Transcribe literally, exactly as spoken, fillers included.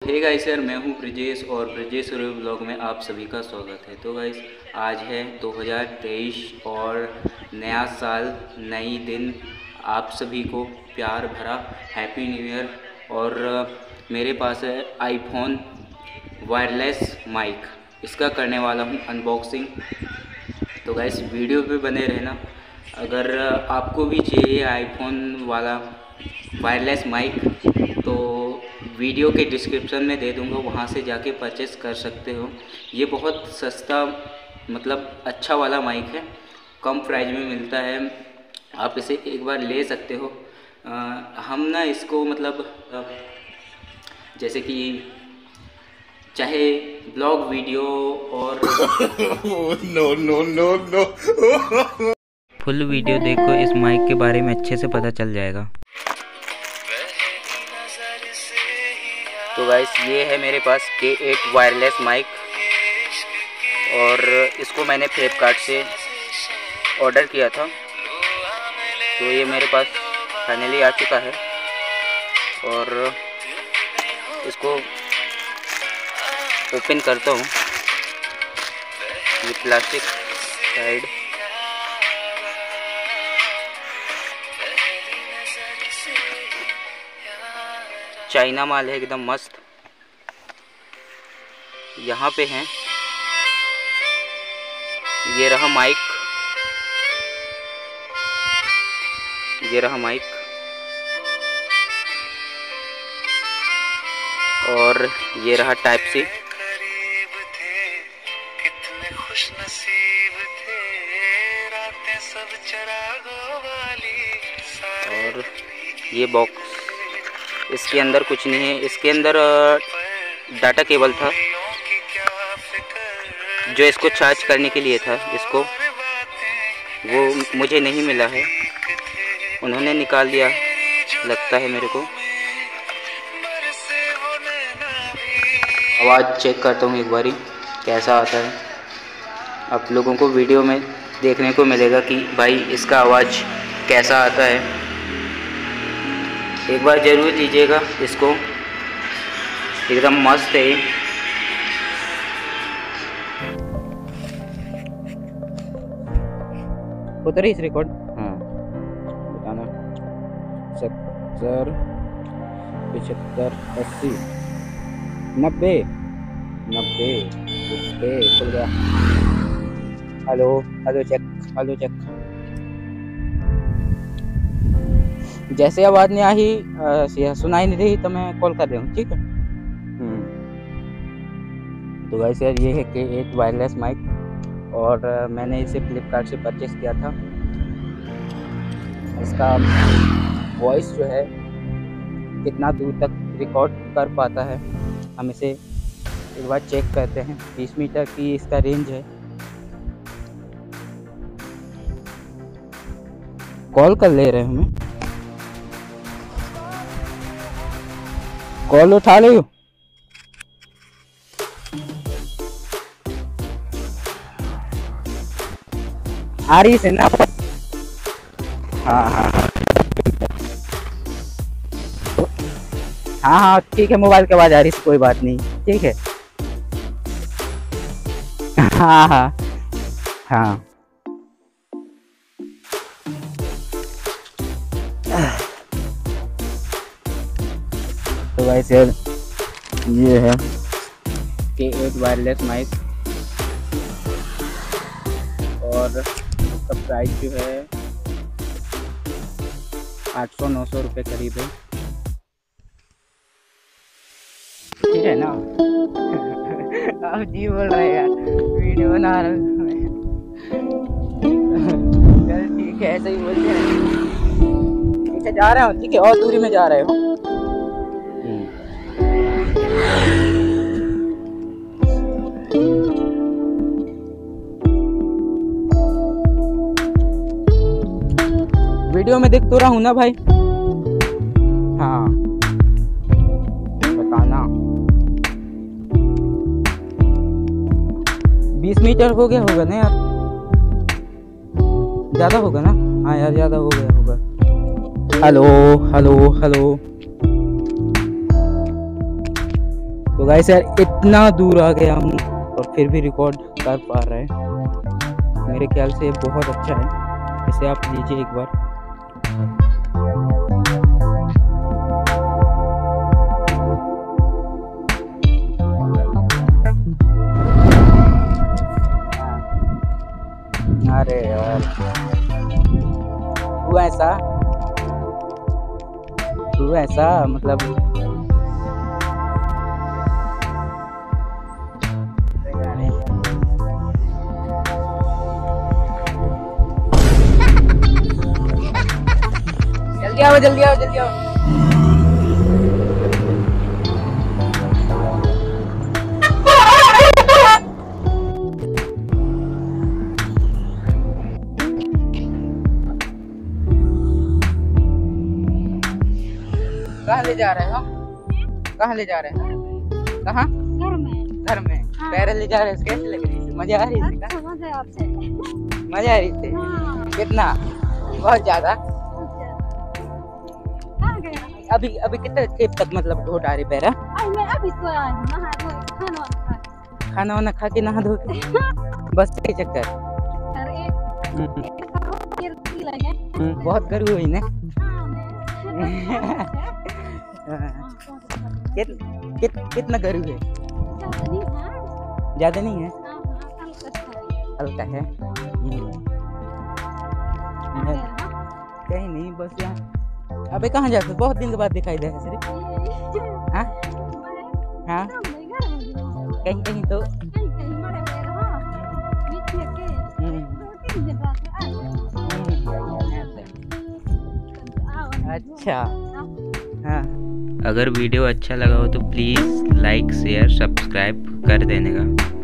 Hey guys यार, मैं हूँ ब्रिजेश और ब्रिजेश रूरल ब्लॉग में आप सभी का स्वागत है। तो गाइस आज है दो हज़ार तेईस और नया साल, नई दिन। आप सभी को प्यार भरा हैप्पी न्यू ईयर। और मेरे पास है आईफोन वायरलेस माइक, इसका करने वाला हूँ अनबॉक्सिंग। तो गाइस वीडियो पे बने रहना। अगर आपको भी चाहिए आईफोन वाला वायरलेस माइक तो वीडियो के डिस्क्रिप्शन में दे दूंगा, वहाँ से जाके परचेस कर सकते हो। ये बहुत सस्ता मतलब अच्छा वाला माइक है, कम प्राइस में मिलता है, आप इसे एक बार ले सकते हो। आ, हम ना इसको मतलब आ, जैसे कि चाहे ब्लॉग वीडियो और no no no no full video देखो, इस माइक के बारे में अच्छे से पता चल जाएगा। तो गाइस ये है मेरे पास के एट वायरलेस माइक और इसको मैंने फ्लिपकार्ट से ऑर्डर किया था। तो ये मेरे पास फाइनली आ चुका है और इसको ओपन करता हूँ। ये प्लास्टिक साइड चाइना माल है, एकदम मस्त। यहाँ पे हैं, ये रहा माइक, ये रहा माइक और ये रहा टाइप सी। और ये बॉक्स, इसके अंदर कुछ नहीं है। इसके अंदर डाटा केबल था जो इसको चार्ज करने के लिए था, इसको वो मुझे नहीं मिला है, उन्होंने निकाल दिया लगता है मेरे को। आवाज़ चेक करता हूँ एक बारी कैसा आता है। आप लोगों को वीडियो में देखने को मिलेगा कि भाई इसका आवाज़ कैसा आता है। एक बार ज़रूर लीजिएगा इसको, एकदम मस्त है। उतर इस रिकॉर्ड, हाँ बताना। सत्तर पचहत्तर अस्सी नब्बे नब्बे ओके, खुल गया। Hello hello check, hello check. जैसे आवाज़ नहीं आई, सुनाई नहीं रही तो मैं कॉल कर रहा हूँ, ठीक है। तो गाइस यार ये है के एट वायरलेस माइक और मैंने इसे फ्लिपकार्ट से परचेस किया था। इसका वॉइस जो है कितना दूर तक रिकॉर्ड कर पाता है, हम इसे एक बार चेक करते हैं। बीस मीटर की इसका रेंज है। कॉल कर ले रहे हमें, कॉल उठा लो। आ रही है ना? हाँ हाँ हाँ हाँ ठीक है, मोबाइल की आवाज़ आ रही है, कोई बात नहीं, ठीक है। हाँ हाँ हाँ तो वैसे ये है के एट वायरलेस माइक और उसका प्राइस जो है आठ सौ नौ सौ रुपये करीब है, ठीक है ना। आप जी बोल रहे हैं यार, वीडियो बना रहे हैं। चल ठीक है, ऐसे ही बोलते हैं। पीछे जा रहे हो, ठीक है, और दूरी में जा रहे हो। वीडियो में देख तो रहा हूँ ना भाई। हाँ बताना। बीस मीटर हो गया होगा ना यार, ज्यादा होगा ना। हाँ यार ज्यादा हो गया होगा। हेलो हेलो हेलो तो गाइस यार इतना दूर आ गए हम और फिर भी रिकॉर्ड कर पा रहे हैं, मेरे ख्याल से बहुत अच्छा है। इसे आप लीजिए एक बार। अरे यार तू ऐसा तू ऐसा मतलब जल्दी आओ जल्दी आओ जल्दी आओ। कहाँ ले जा रहे हो? कहाँ ले जा रहे हो? कहाँ? घर में। घर में। हाँ। पैर ले जा रहे हो? कैसे लग रही है? मजा आ रही है? अच्छा, मजा आपसे। मजा आ रही थी? हाँ। कितना? बहुत ज्यादा। कहाँ गए? अभी अभी कितने देर तक मतलब धो डाली पैरा? आज मैं अभी सोया हूँ, नहा धो के खाना वाना खा के। खाना वाना खा के नहा धो के बस यही चक्कर। और एक एक करोड़ के रुपये लगे। बहुत गर्व हुई ना। हाँ, मैं- कित, कित, कितना गर्व है? ज्यादा नहीं है। ज्यादा नहीं है, हाँ, हाँ, हल्का सा है। हल्का है। कहाँ गए हो? कहीं नहीं, बस यहाँ। अबे कहाँ जाते हो? बहुत दिन के बाद दिखाई दे रहा है सिर्फ। हाँ मैं- हाँ तो मैं घर में हूँ। कहीं कहीं तो कहीं कहीं बड़े बड़े रहो, बीच में के हम्म, दो तीन दिन बाद में आ जाओ। हम्म, आओ, अच्छा आओ। हाँ। अगर वीडियो अच्छा लगा हो तो प्लीज़ लाइक शेयर सब्सक्राइब कर देने का।